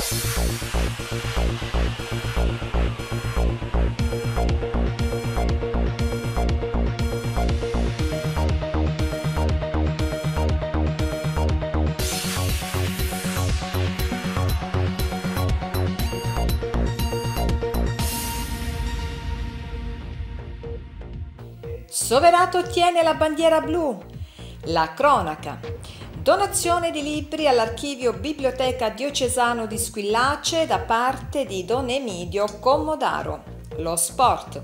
Soverato ottiene la bandiera blu. La cronaca. Donazione di libri all'archivio Biblioteca Diocesano di Squillace da parte di Don Emidio Commodaro. Lo sport.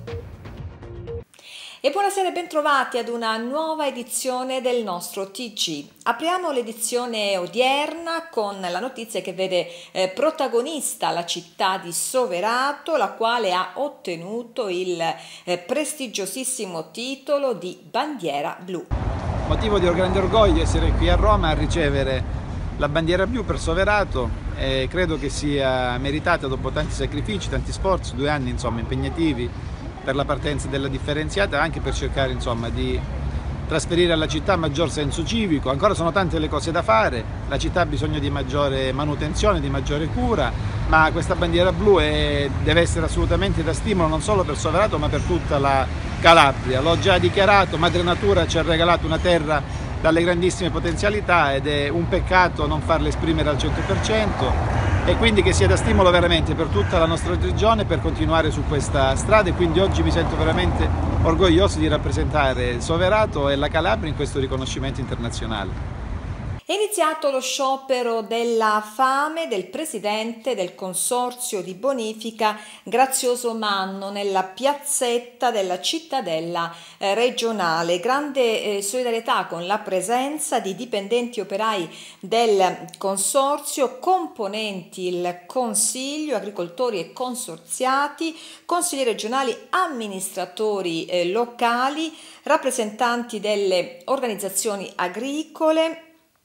E buonasera e bentrovati ad una nuova edizione del nostro TG. Apriamo l'edizione odierna con la notizia che vede protagonista la città di Soverato, la quale ha ottenuto il prestigiosissimo titolo di bandiera blu. Motivo di grande orgoglio essere qui a Roma a ricevere la bandiera blu per Soverato e credo che sia meritata dopo tanti sacrifici, tanti sforzi, 2 anni impegnativi per la partenza della differenziata, anche per cercare di trasferire alla città maggior senso civico. Ancora sono tante le cose da fare, la città ha bisogno di maggiore manutenzione, di maggiore cura, ma questa bandiera blu deve essere assolutamente da stimolo non solo per Soverato ma per tutta la Calabria. L'ho già dichiarato, Madre Natura ci ha regalato una terra dalle grandissime potenzialità ed è un peccato non farla esprimere al 100%. E quindi che sia da stimolo veramente per tutta la nostra regione per continuare su questa strada, e quindi oggi mi sento veramente orgoglioso di rappresentare Soverato e la Calabria in questo riconoscimento internazionale. È iniziato lo sciopero della fame del presidente del consorzio di bonifica Grazioso Manno nella piazzetta della cittadella regionale. Grande solidarietà con la presenza di dipendenti operai del consorzio, componenti il consiglio, agricoltori e consorziati, consiglieri regionali, amministratori locali, rappresentanti delle organizzazioni agricole,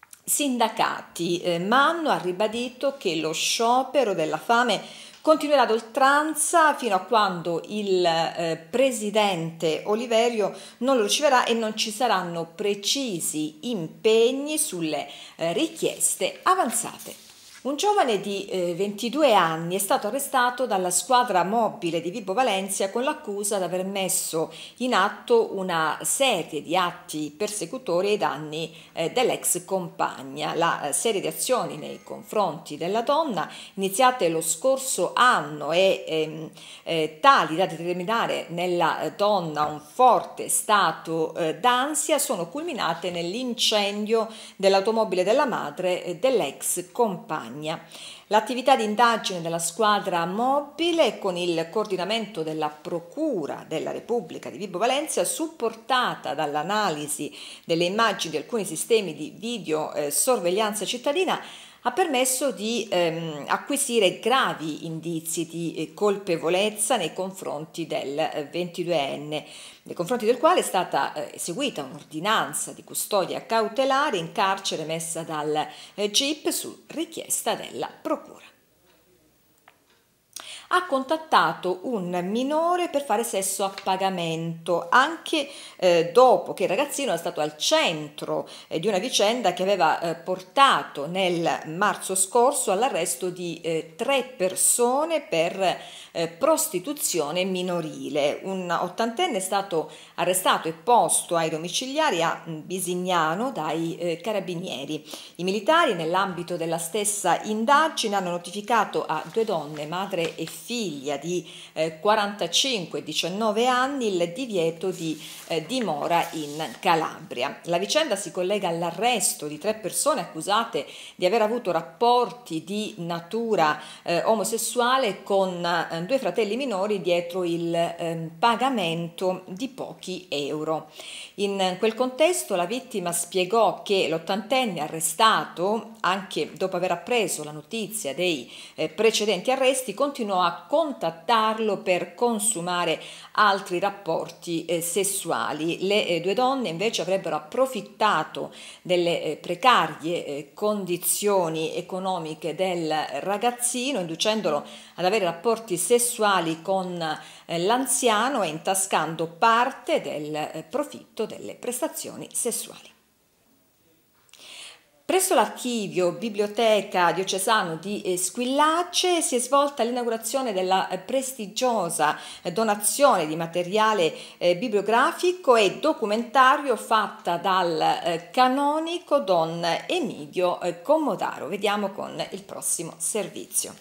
sindacati. Manno ha ribadito che lo sciopero della fame continuerà ad oltranza fino a quando il presidente Oliverio non lo riceverà e non ci saranno precisi impegni sulle richieste avanzate. Un giovane di 22 anni è stato arrestato dalla squadra mobile di Vibo Valentia con l'accusa di aver messo in atto una serie di atti persecutori ai danni dell'ex compagna. La serie di azioni nei confronti della donna, iniziate lo scorso anno e tali da determinare nella donna un forte stato d'ansia, sono culminate nell'incendio dell'automobile della madre dell'ex compagna. L'attività di indagine della squadra mobile, con il coordinamento della Procura della Repubblica di Vibo Valentia, supportata dall'analisi delle immagini di alcuni sistemi di videosorveglianza cittadina, ha permesso di acquisire gravi indizi di colpevolezza nei confronti del 22enne, nei confronti del quale è stata eseguita un'ordinanza di custodia cautelare in carcere emessa dal GIP su richiesta della Procura. Ha contattato un minore per fare sesso a pagamento, anche dopo che il ragazzino è stato al centro di una vicenda che aveva portato nel marzo scorso all'arresto di 3 persone per prostituzione minorile. Un ottantenne è stato arrestato e posto ai domiciliari a Bisignano dai carabinieri. I militari, nell'ambito della stessa indagine, hanno notificato a 2 donne, madre e figlia di 45 e 19 anni, il divieto di dimora in Calabria. La vicenda si collega all'arresto di 3 persone accusate di aver avuto rapporti di natura omosessuale con 2 fratelli minori dietro il pagamento di pochi euro. In quel contesto la vittima spiegò che l'ottantenne arrestato, anche dopo aver appreso la notizia dei precedenti arresti, continuò a contattarlo per consumare altri rapporti sessuali. Le 2 donne invece avrebbero approfittato delle precarie condizioni economiche del ragazzino, inducendolo ad avere rapporti sessuali con l'anziano e intascando parte del profitto delle prestazioni sessuali. Presso l'Archivio Biblioteca Diocesano di Squillace si è svolta l'inaugurazione della prestigiosa donazione di materiale bibliografico e documentario fatta dal canonico Don Emidio Commodaro. Vediamo con il prossimo servizio.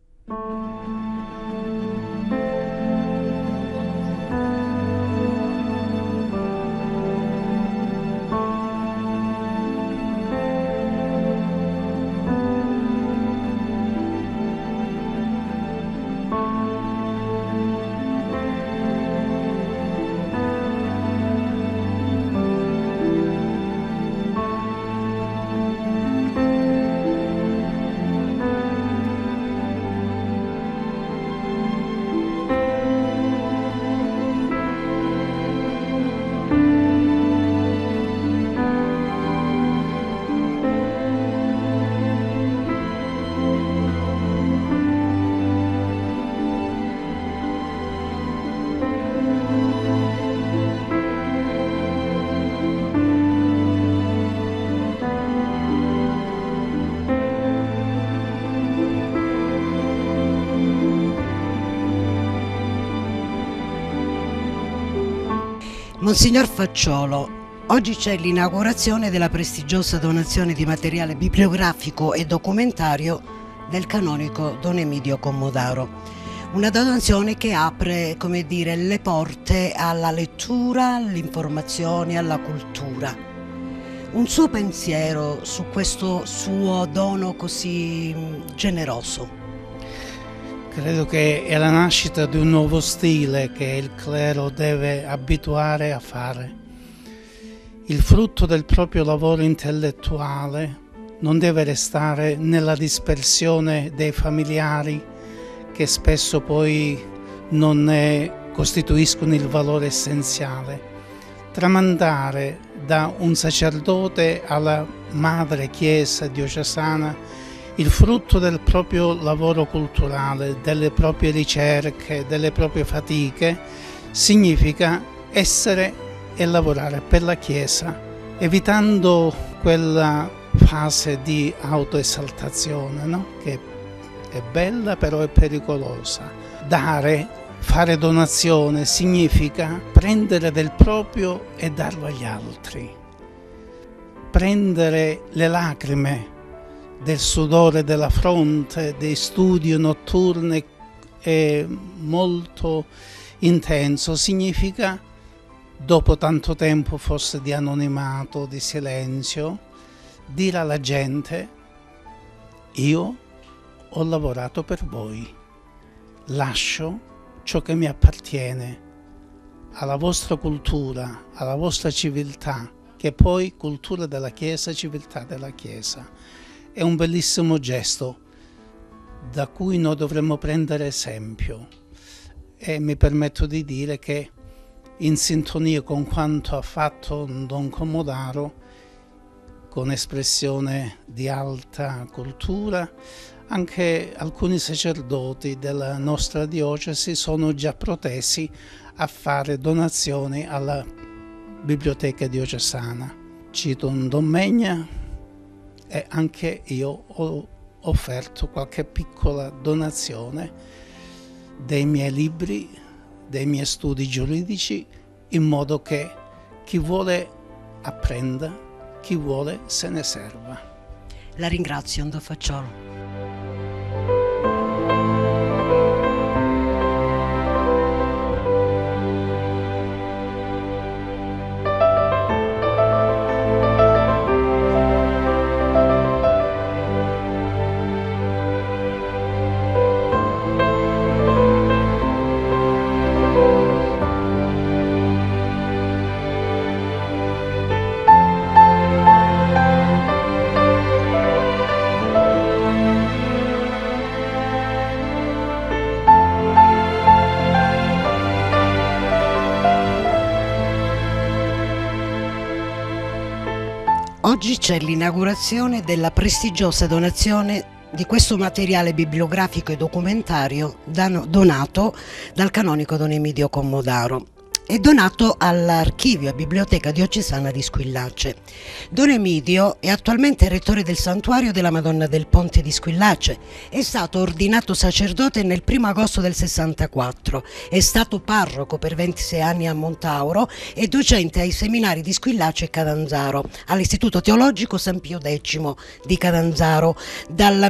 Monsignor Facciolo, oggi c'è l'inaugurazione della prestigiosa donazione di materiale bibliografico e documentario del canonico Don Emidio Commodaro. Una donazione che apre, come dire, le porte alla lettura, all'informazione, alla cultura. Un suo pensiero su questo suo dono così generoso? Credo che è la nascita di un nuovo stile che il clero deve abituare a fare. Il frutto del proprio lavoro intellettuale non deve restare nella dispersione dei familiari che spesso poi non ne costituiscono il valore essenziale. Tramandare da un sacerdote alla madre chiesa diocesana il frutto del proprio lavoro culturale, delle proprie ricerche, delle proprie fatiche, significa essere e lavorare per la Chiesa, evitando quella fase di autoesaltazione, no? Che è bella però è pericolosa. Fare donazione significa prendere del proprio e darlo agli altri. Prendere le lacrime del sudore della fronte, dei studi notturni molto intenso, significa, dopo tanto tempo forse di anonimato, di silenzio, dire alla gente: io ho lavorato per voi, lascio ciò che mi appartiene alla vostra cultura, alla vostra civiltà, che è poi cultura della Chiesa, civiltà della Chiesa. È un bellissimo gesto da cui noi dovremmo prendere esempio e mi permetto di dire che, in sintonia con quanto ha fatto Don Commodaro, con espressione di alta cultura, anche alcuni sacerdoti della nostra diocesi sono già protesi a fare donazioni alla biblioteca diocesana. Cito un Don Megna, e anche io ho offerto qualche piccola donazione dei miei libri, dei miei studi giuridici, in modo che chi vuole apprenda, chi vuole se ne serva. La ringrazio, Don Facciolo. Oggi c'è l'inaugurazione della prestigiosa donazione di questo materiale bibliografico e documentario donato dal canonico Don Emidio Commodaro. è donato all'Archivio e Biblioteca Diocesana di Squillace. Don Emidio è attualmente rettore del Santuario della Madonna del Ponte di Squillace. È stato ordinato sacerdote nel 1 agosto del 64. È stato parroco per 26 anni a Montauro e docente ai seminari di Squillace e Catanzaro, all'Istituto Teologico San Pio X di Catanzaro. Dal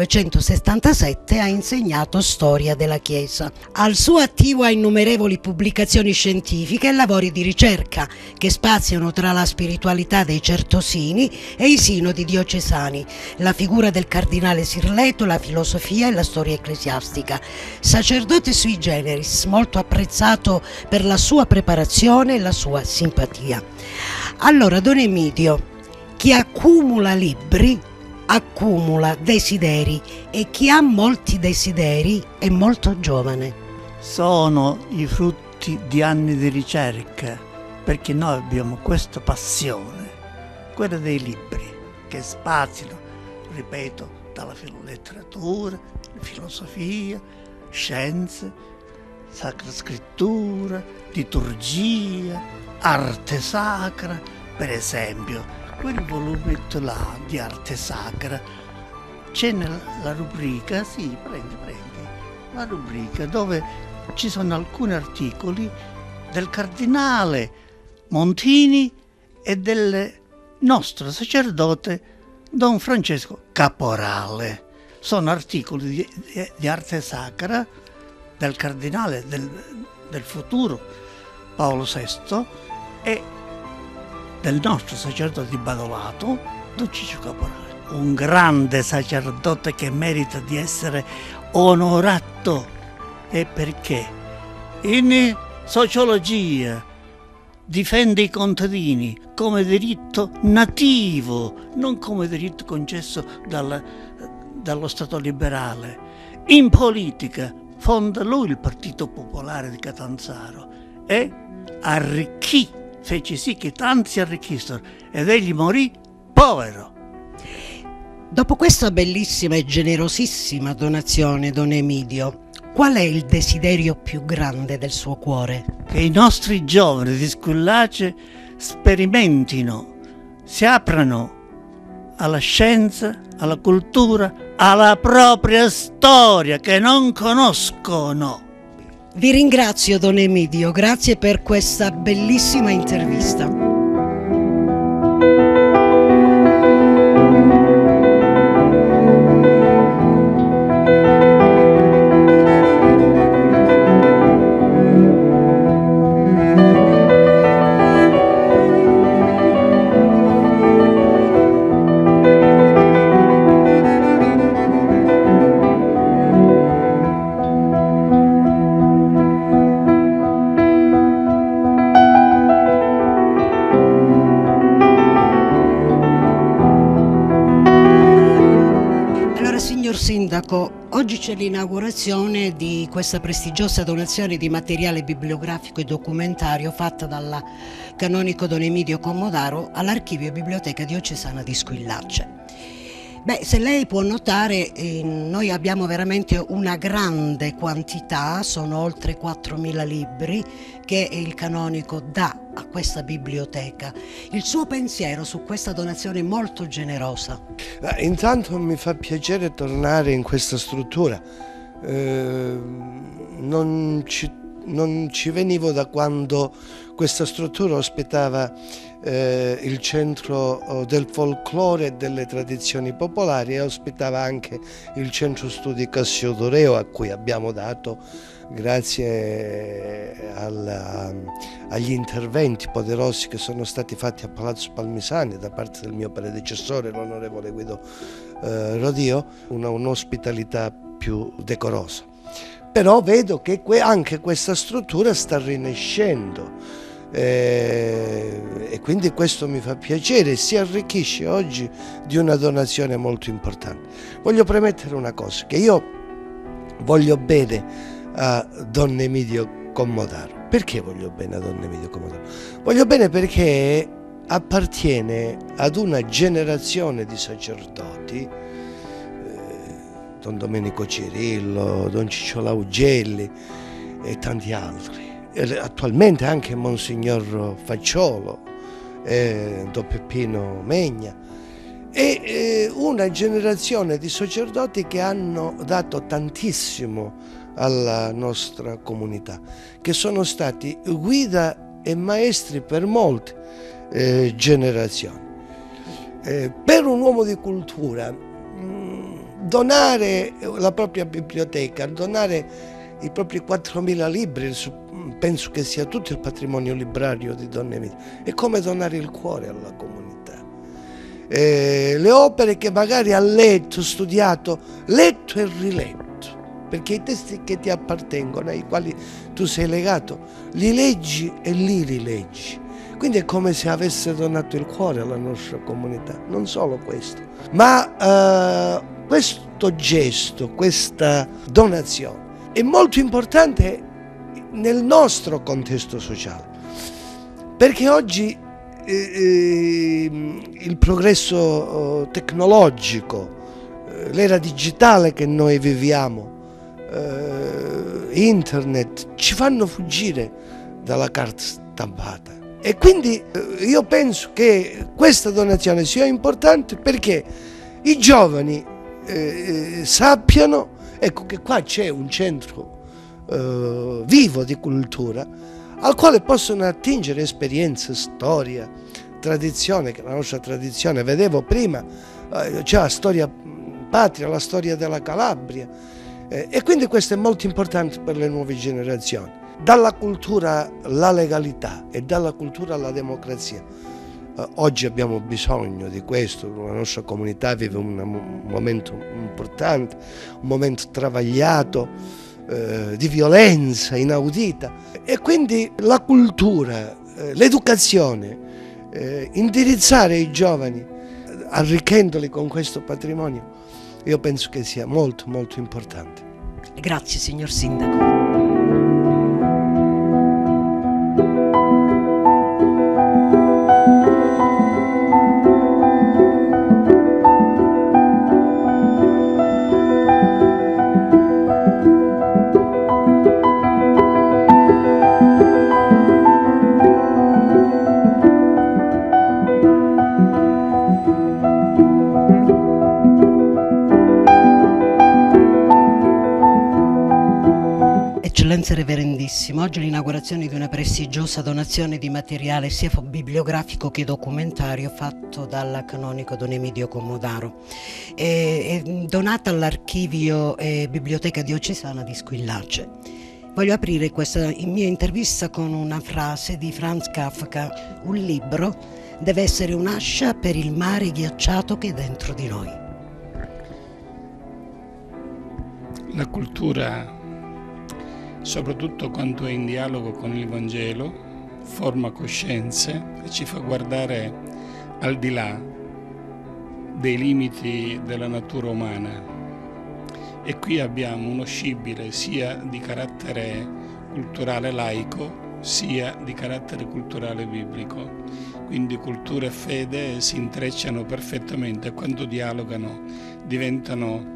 1977 ha insegnato storia della Chiesa. Al suo attivo ha innumerevoli pubblicazioni scientifiche e lavori di ricerca che spaziano tra la spiritualità dei certosini e i sinodi diocesani, la figura del cardinale Sirleto, la filosofia e la storia ecclesiastica. Sacerdote sui generis, molto apprezzato per la sua preparazione e la sua simpatia. Allora, Don Emidio, chi accumula libri accumula desideri e chi ha molti desideri è molto giovane. Sono i frutti di anni di ricerca, perché noi abbiamo questa passione, quella dei libri, che spaziano, ripeto, dalla letteratura, filosofia, scienze, sacra scrittura, liturgia, arte sacra. Per esempio, quel volumetto là di arte sacra, c'è nella rubrica, sì, prendi, la rubrica dove ci sono alcuni articoli del cardinale Montini e del nostro sacerdote Don Francesco Caporale. Sono articoli di arte sacra del cardinale del futuro Paolo VI e del nostro sacerdote di Badolato, Don Ciccio Caporale. Un grande sacerdote che merita di essere onorato. E perché? In sociologia difende i contadini come diritto nativo, non come diritto concesso dallo Stato liberale. In politica fonda lui il Partito Popolare di Catanzaro e arricchì, fece sì che tanti si arricchissero ed egli morì povero. Dopo questa bellissima e generosissima donazione, Don Emidio, qual è il desiderio più grande del suo cuore? Che i nostri giovani di Squillace sperimentino, si aprano alla scienza, alla cultura, alla propria storia che non conoscono. Vi ringrazio, Don Emidio, grazie per questa bellissima intervista. Sindaco, oggi c'è l'inaugurazione di questa prestigiosa donazione di materiale bibliografico e documentario fatta dal canonico Don Emidio Commodaro all'Archivio e Biblioteca Diocesana di Squillace. Beh, se lei può notare, noi abbiamo veramente una grande quantità, sono oltre 4.000 libri che il canonico dà a questa biblioteca. Il suo pensiero su questa donazione molto generosa? Intanto mi fa piacere tornare in questa struttura. Non ci venivo da quando questa struttura ospitava il centro del folklore e delle tradizioni popolari e ospitava anche il centro studi Cassio Doreo, a cui abbiamo dato, grazie agli interventi poderosi che sono stati fatti a Palazzo Palmisani da parte del mio predecessore, l'onorevole Guido Rodio, un'ospitalità più decorosa. Però vedo che anche questa struttura sta rinascendo e quindi questo mi fa piacere, si arricchisce oggi di una donazione molto importante. Voglio premettere una cosa, che io voglio bene a Don Emidio Commodaro. Perché voglio bene a Don Emidio Commodaro? Voglio bene perché appartiene ad una generazione di sacerdoti, Don Domenico Cirillo, Don Ciccio Laugelli e tanti altri, attualmente anche Monsignor Facciolo, Don Peppino Megna, e una generazione di sacerdoti che hanno dato tantissimo alla nostra comunità, che sono stati guida e maestri per molte generazioni. Per un uomo di cultura, donare la propria biblioteca, donare i propri 4.000 libri, penso che sia tutto il patrimonio librario di Don Emidio, è come donare il cuore alla comunità. Le opere che magari ha letto, studiato, letto e riletto, perché i testi che ti appartengono, ai quali tu sei legato, li leggi e li rileggi. Quindi è come se avesse donato il cuore alla nostra comunità. Non solo questo, ma questo gesto, questa donazione è molto importante nel nostro contesto sociale, perché oggi il progresso tecnologico, l'era digitale che noi viviamo, internet, ci fanno fuggire dalla carta stampata. E quindi io penso che questa donazione sia importante perché i giovani sappiano, ecco, che qua c'è un centro vivo di cultura al quale possono attingere esperienze, storia, tradizione, che è la nostra tradizione. Vedevo prima, c'è la storia patria, la storia della Calabria, e quindi questo è molto importante per le nuove generazioni. Dalla cultura alla legalità e dalla cultura alla democrazia. Oggi abbiamo bisogno di questo, la nostra comunità vive un momento importante, un momento travagliato, di violenza inaudita, e quindi la cultura, l'educazione, indirizzare i giovani, arricchendoli con questo patrimonio, io penso che sia molto molto importante. Grazie signor Sindaco. Eccellenza Reverendissimo, oggi l'inaugurazione di una prestigiosa donazione di materiale sia bibliografico che documentario fatto dal canonico Don Emidio Commodaro, è donata all'archivio e biblioteca diocesana di Squillace. Voglio aprire questa mia intervista con una frase di Franz Kafka: un libro deve essere un'ascia per il mare ghiacciato che è dentro di noi. La cultura, soprattutto quando è in dialogo con il Vangelo, forma coscienze e ci fa guardare al di là dei limiti della natura umana. E qui abbiamo uno scibile sia di carattere culturale laico, sia di carattere culturale biblico. Quindi cultura e fede si intrecciano perfettamente e quando dialogano diventano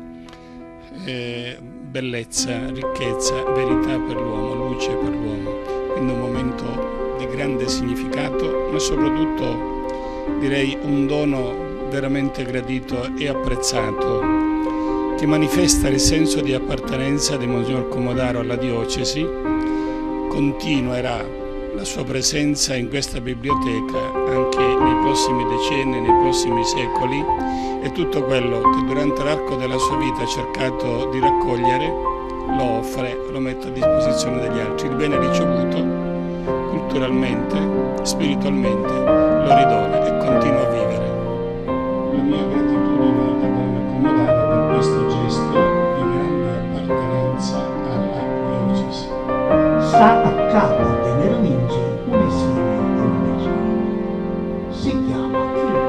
bellezza, ricchezza, verità per l'uomo, luce per l'uomo. Quindi un momento di grande significato, ma soprattutto direi un dono veramente gradito e apprezzato, che manifesta il senso di appartenenza di Monsignor Commodaro alla diocesi. Continuerà la sua presenza in questa biblioteca anche nei prossimi decenni, nei prossimi secoli, e tutto quello che durante l'arco della sua vita ha cercato di raccogliere lo offre, lo mette a disposizione degli altri. Il bene ricevuto culturalmente, spiritualmente lo ridona e continua a vivere. La mia gratitudine a Don Commodaro per questo gesto di grande appartenenza alla diocesi. Sta a capo delle Merovingi un insigne denominazione. Si chiama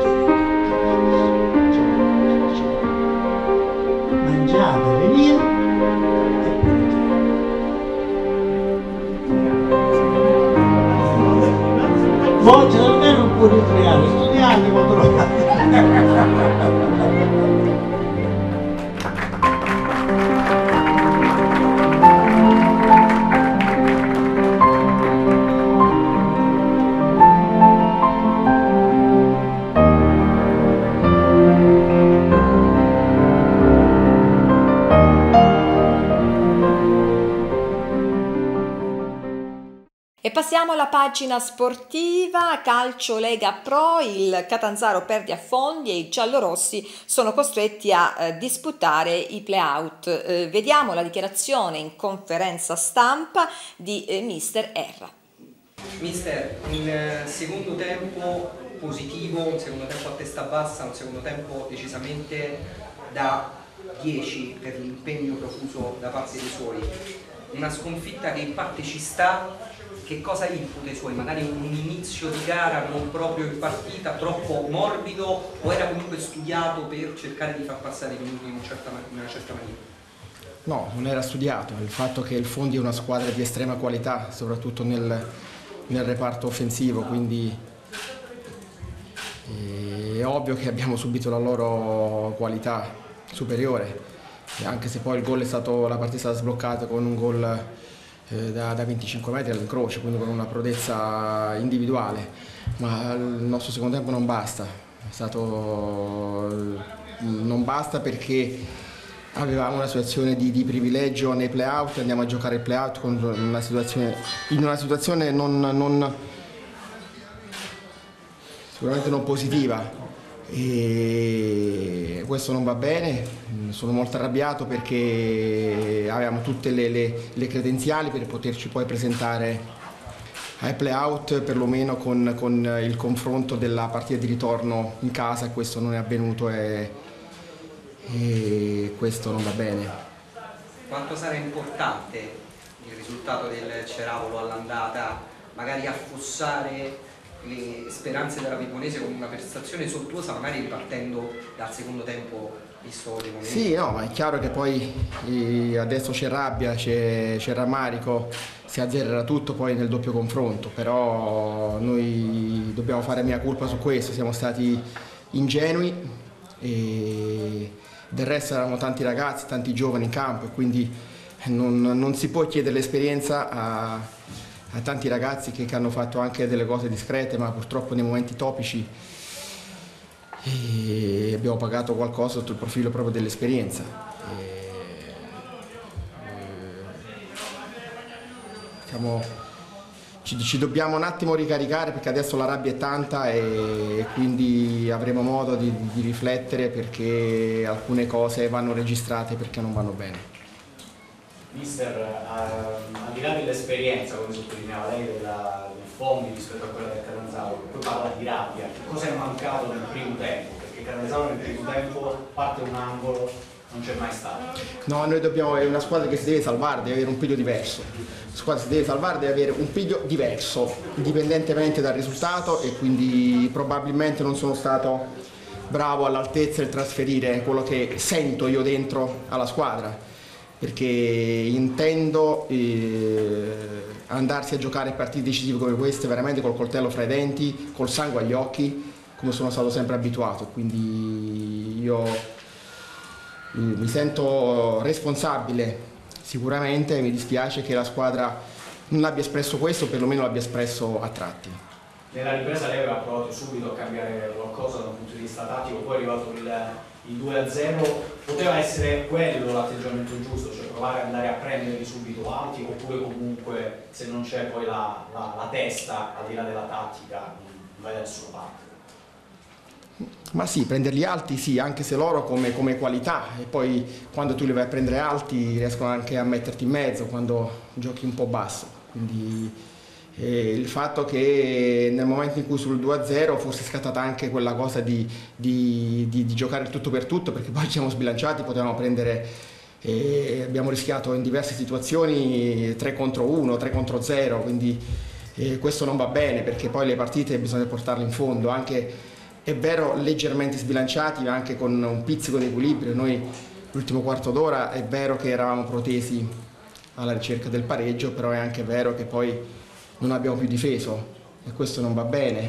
mangiate le mie e punto. Voi c'è almeno un po' di 3 anni, studiate quando lo fate. passiamo alla pagina sportiva, calcio Lega Pro, il Catanzaro perde a fondi e i giallorossi sono costretti a disputare i play-out. Vediamo la dichiarazione in conferenza stampa di mister Erra. Mister, un secondo tempo positivo, un secondo tempo a testa bassa, un secondo tempo decisamente da 10 per l'impegno profuso da parte dei suoi. Una sconfitta che in parte ci sta. Che cosa imputa ai suoi? Magari un inizio di gara non proprio in partita, troppo morbido, o era comunque studiato per cercare di far passare i minuti in una certa maniera? No, non era studiato, il fatto che il Fondi è una squadra di estrema qualità, soprattutto nel reparto offensivo, quindi è ovvio che abbiamo subito la loro qualità superiore, anche se poi il gol la partita è stata sbloccata con un gol da 25 metri all'incrocio, quindi con una prodezza individuale, ma il nostro secondo tempo non basta, non basta perché avevamo una situazione di privilegio nei play-out, andiamo a giocare il play-out in una situazione sicuramente non positiva, e questo non va bene. Sono molto arrabbiato perché avevamo tutte le credenziali per poterci poi presentare ai play-out, perlomeno con il confronto della partita di ritorno in casa, e questo non è avvenuto e questo non va bene. Quanto sarà importante il risultato del Ceravolo all'andata, magari affossare le speranze della Vibonese con una prestazione sontuosa, magari ripartendo dal secondo tempo visto dei momenti? Sì, no, ma è chiaro che poi adesso c'è rabbia, c'è rammarico, si azzererà tutto poi nel doppio confronto, però noi dobbiamo fare mea culpa su questo, siamo stati ingenui e del resto eravamo tanti ragazzi, tanti giovani in campo, e quindi non si può chiedere l'esperienza a tanti ragazzi che hanno fatto anche delle cose discrete, ma purtroppo nei momenti topici abbiamo pagato qualcosa sotto il profilo proprio dell'esperienza. Ci dobbiamo un attimo ricaricare perché adesso la rabbia è tanta e quindi avremo modo di riflettere, perché alcune cose vanno registrate perché non vanno bene. Mister, al di là dell'esperienza, come sottolineava lei, del Fondi rispetto a quella del Catanzaro, poi parla di rabbia, cosa è mancato nel primo tempo? Perché Catanzaro nel primo tempo parte un angolo, non c'è mai stato. No, noi è una squadra che si deve salvare, deve avere un piglio diverso. La squadra si deve salvare, deve avere un piglio diverso, indipendentemente dal risultato, e quindi probabilmente non sono stato bravo all'altezza di trasferire quello che sento io dentro alla squadra, perché intendo andarsi a giocare partite decisive come queste veramente col coltello fra i denti, col sangue agli occhi, come sono stato sempre abituato. Quindi io mi sento responsabile sicuramente, e mi dispiace che la squadra non abbia espresso questo, o perlomeno l'abbia espresso a tratti. Nella ripresa lei aveva provato subito a cambiare qualcosa da un punto di vista tattico, poi è arrivato il 2-0, poteva essere quello l'atteggiamento giusto, cioè provare ad andare a prenderli subito alti, oppure comunque se non c'è poi la testa, al di là della tattica, vai da nessuna parte? Ma sì, prenderli alti sì, anche se loro come qualità, e poi quando tu li vai a prendere alti riescono anche a metterti in mezzo quando giochi un po' basso. Quindi il fatto che nel momento in cui sul 2-0 fosse scattata anche quella cosa di giocare il tutto per tutto, perché poi ci siamo sbilanciati, potevamo prendere, abbiamo rischiato in diverse situazioni 3 contro 1, 3 contro 0, quindi questo non va bene, perché poi le partite bisogna portarle in fondo, anche è vero leggermente sbilanciati, ma anche con un pizzico di equilibrio. Noi l'ultimo quarto d'ora è vero che eravamo protesi alla ricerca del pareggio, però è anche vero che poi non abbiamo più difeso, e questo non va bene,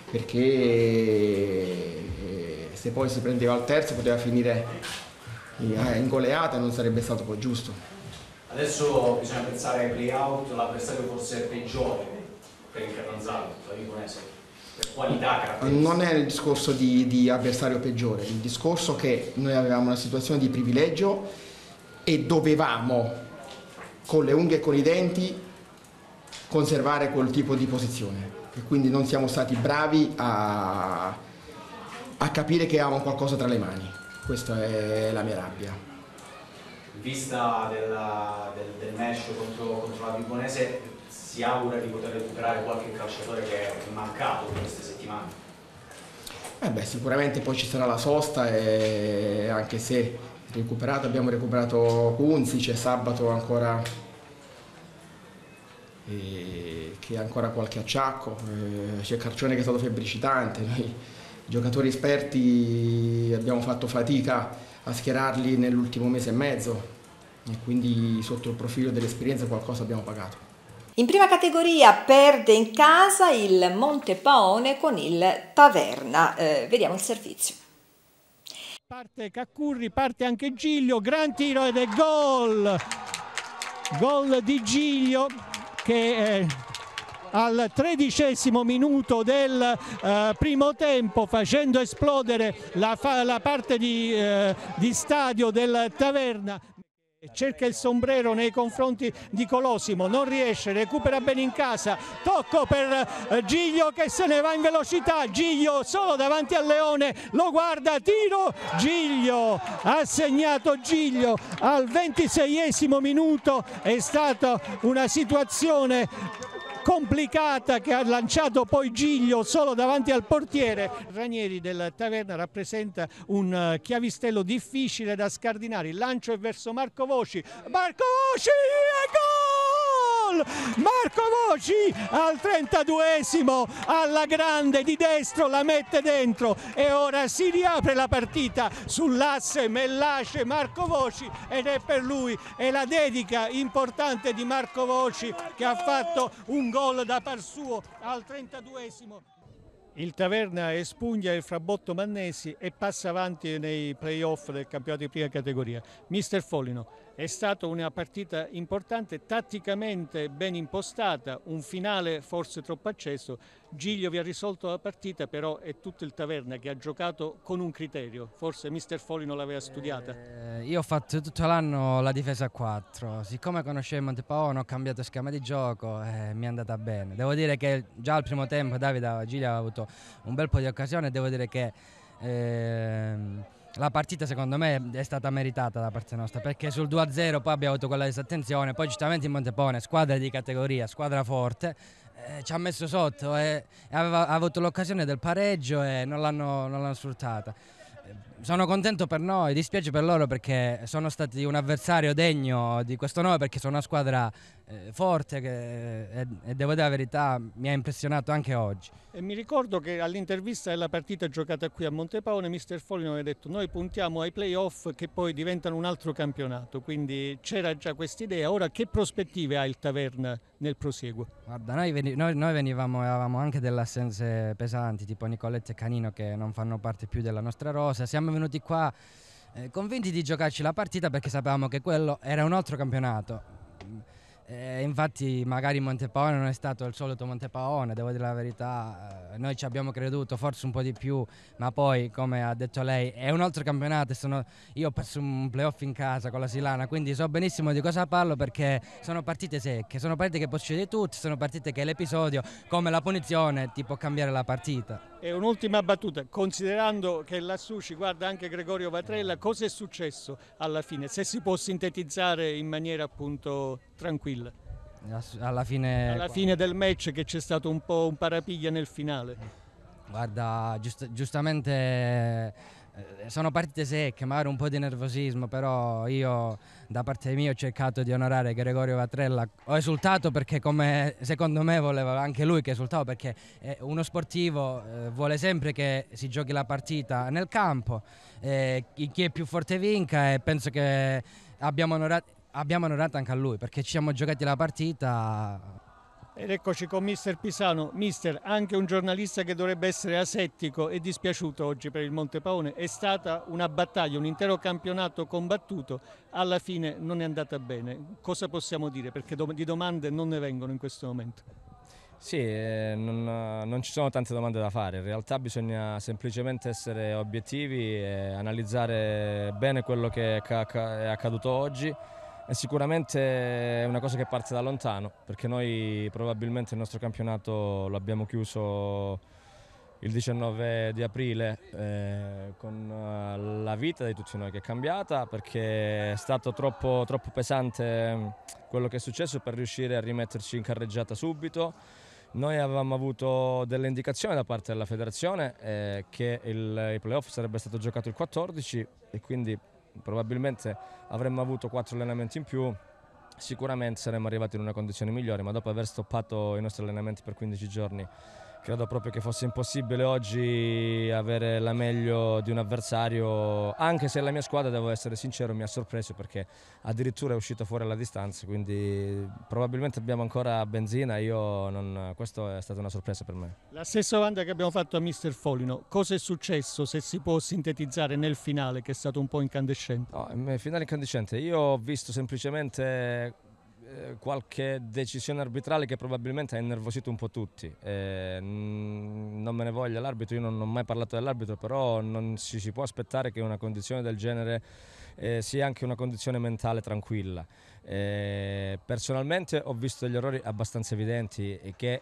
perché se poi si prendeva al terzo poteva finire in goleata e non sarebbe stato poi giusto. Adesso bisogna pensare ai play-out, l'avversario forse è peggiore per il Catanzaro, la Vibonese, per qualità caratteristica. Non è il discorso di avversario peggiore, il discorso che noi avevamo una situazione di privilegio e dovevamo con le unghie e con i denti conservare quel tipo di posizione e quindi non siamo stati bravi a capire che avevamo qualcosa tra le mani. Questa è la mia rabbia. In vista del match contro la Vibonese, si augura di poter recuperare qualche calciatore che è mancato in queste settimane? Sicuramente poi ci sarà la sosta, e anche se abbiamo recuperato Kunzi, c'è Sabato ancora che ha ancora qualche acciacco, c'è Carcione che è stato febbricitante. Noi giocatori esperti abbiamo fatto fatica a schierarli nell'ultimo mese e mezzo e quindi sotto il profilo dell'esperienza qualcosa abbiamo pagato. In prima categoria perde in casa il Montepaone con il Taverna. Vediamo il servizio. Parte Caccurri, parte anche Giglio, gran tiro ed è gol! Gol di Giglio che al 13° minuto del primo tempo, facendo esplodere la parte di stadio del Taverna. Cerca il sombrero nei confronti di Colosimo, non riesce, recupera bene in casa, tocco per Giglio che se ne va in velocità, Giglio solo davanti al Leone, lo guarda, tiro, Giglio, ha segnato Giglio al 26° minuto, è stata una situazione complicata che ha lanciato poi Giglio solo davanti al portiere. Ranieri del Taverna rappresenta un chiavistello difficile da scardinare, il lancio è verso Marco Voci, Marco Voci e gol! Marco Voci al 32° alla grande di destro la mette dentro e ora si riapre la partita sull'asse Mellace Marco Voci ed è per lui, è la dedica importante di Marco Voci che ha fatto un gol da par suo al 32°. Il Taverna espugna il Frabotto Mannesi e passa avanti nei play-off del campionato di prima categoria. Mister Folino, è stata una partita importante, tatticamente ben impostata, un finale forse troppo acceso. Giglio vi ha risolto la partita, però è tutto il Taverna che ha giocato con un criterio. Forse Mister Folino l'aveva studiata. Io ho fatto tutto l'anno la difesa a 4. Siccome conoscevo il Montepaone ho cambiato schema di gioco e mi è andata bene. Devo dire che già al primo tempo Davide Giglio aveva avuto un bel po' di occasioni. Devo dire che la partita secondo me è stata meritata da parte nostra, perché sul 2-0 poi abbiamo avuto quella disattenzione, poi giustamente il Montepaone, squadra di categoria, squadra forte, ci ha messo sotto e ha avuto l'occasione del pareggio e non l'hanno sfruttata. Sono contento per noi, dispiace per loro perché sono stati un avversario degno di questo nome, perché sono una squadra forte e devo dire la verità, mi ha impressionato anche oggi. E mi ricordo che all'intervista della partita giocata qui a Montepaone Mister Folino aveva detto: noi puntiamo ai play-off che poi diventano un altro campionato, quindi c'era già quest'idea. Ora che prospettive ha il Taverna nel prosieguo? Guarda, noi avevamo anche delle assenze pesanti, tipo Nicoletto e Canino, che non fanno parte più della nostra rosa. Siamo venuti qua convinti di giocarci la partita perché sapevamo che quello era un altro campionato. Infatti magari Montepaone non è stato il solito Montepaone, devo dire la verità, noi ci abbiamo creduto forse un po' di più, ma poi come ha detto lei è un altro campionato e io ho perso un playoff in casa con la Silana, quindi so benissimo di cosa parlo perché sono partite secche, sono partite che può succedere tutti, sono partite che l'episodio come la punizione ti può cambiare la partita. E un'ultima battuta, considerando che lassù ci guarda anche Gregorio Vatrella, cosa è successo alla fine, se si può sintetizzare in maniera appunto tranquilla? Alla fine del match, che c'è stato un po' un parapiglia nel finale. Guarda, giustamente sono partite secche, magari un po' di nervosismo, però io da parte mia ho cercato di onorare Gregorio Vatrella. Ho esultato perché, come secondo me voleva anche lui che esultavo, perché uno sportivo vuole sempre che si giochi la partita nel campo, chi è più forte vinca, e penso che abbiamo onorato anche a lui perché ci siamo giocati la partita. Ed eccoci con Mister Pisano. Mister, anche un giornalista che dovrebbe essere asettico è dispiaciuto oggi per il Montepaone. È stata una battaglia, un intero campionato combattuto, alla fine non è andata bene. Cosa possiamo dire? Perché di domande non ne vengono in questo momento. Sì, non ci sono tante domande da fare, in realtà bisogna semplicemente essere obiettivi e analizzare bene quello che è accaduto oggi. e sicuramente è una cosa che parte da lontano, perché noi probabilmente il nostro campionato lo abbiamo chiuso il 19 di aprile con la vita di tutti noi che è cambiata, perché è stato troppo pesante quello che è successo per riuscire a rimetterci in carreggiata subito. Noi avevamo avuto delle indicazioni da parte della federazione che il playoff sarebbe stato giocato il 14 e quindi probabilmente avremmo avuto 4 allenamenti in più, sicuramente saremmo arrivati in una condizione migliore, ma dopo aver stoppato i nostri allenamenti per 15 giorni credo proprio che fosse impossibile oggi avere la meglio di un avversario, anche se la mia squadra, devo essere sincero, mi ha sorpreso perché addirittura è uscita fuori alla distanza, quindi probabilmente abbiamo ancora benzina, questo è stata una sorpresa per me. La stessa domanda che abbiamo fatto a Mister Folino, cosa è successo, se si può sintetizzare, nel finale che è stato un po' incandescente? No, nel finale incandescente, io ho visto semplicemente qualche decisione arbitrale che probabilmente ha innervosito un po' tutti. Non me ne voglia l'arbitro, io non ho mai parlato dell'arbitro, però non si può aspettare che una condizione del genere sia anche una condizione mentale tranquilla. Personalmente ho visto degli errori abbastanza evidenti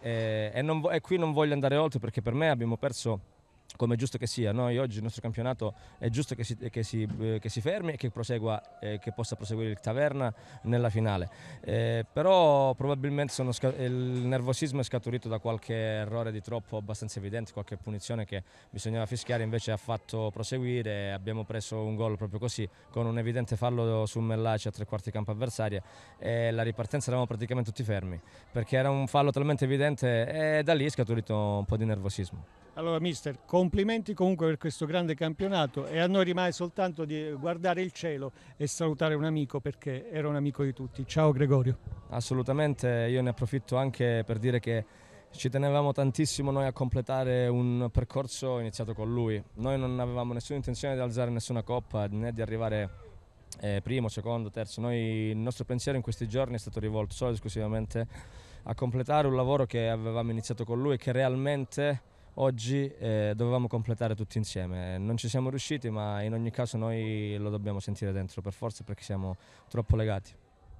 e qui non voglio andare oltre, perché per me abbiamo perso come è giusto che sia. Noi oggi il nostro campionato è giusto che si fermi e che prosegua, che possa proseguire il Taverna nella finale, però probabilmente il nervosismo è scaturito da qualche errore di troppo abbastanza evidente, qualche punizione che bisognava fischiare invece ha fatto proseguire. Abbiamo preso un gol proprio così, con un evidente fallo su Mellaci a 3/4 campo avversaria, e la ripartenza eravamo praticamente tutti fermi perché era un fallo talmente evidente, e da lì è scaturito un po' di nervosismo. Allora mister, complimenti comunque per questo grande campionato, e a noi rimane soltanto di guardare il cielo e salutare un amico, perché era un amico di tutti. Ciao Gregorio. Assolutamente, io ne approfitto anche per dire che ci tenevamo tantissimo noi a completare un percorso iniziato con lui. Noi non avevamo nessuna intenzione di alzare nessuna coppa né di arrivare primo, secondo, terzo. Il nostro pensiero in questi giorni è stato rivolto solo ed esclusivamente a completare un lavoro che avevamo iniziato con lui e che realmente oggi dovevamo completare tutti insieme. Non ci siamo riusciti, ma in ogni caso noi lo dobbiamo sentire dentro per forza, perché siamo troppo legati.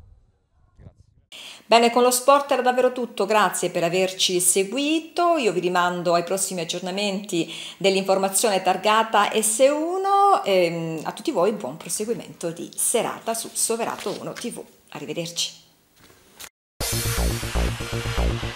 Bene, con lo sport era davvero tutto, grazie per averci seguito, io vi rimando ai prossimi aggiornamenti dell'informazione targata S1, a tutti voi buon proseguimento di serata su Soverato 1 TV, arrivederci.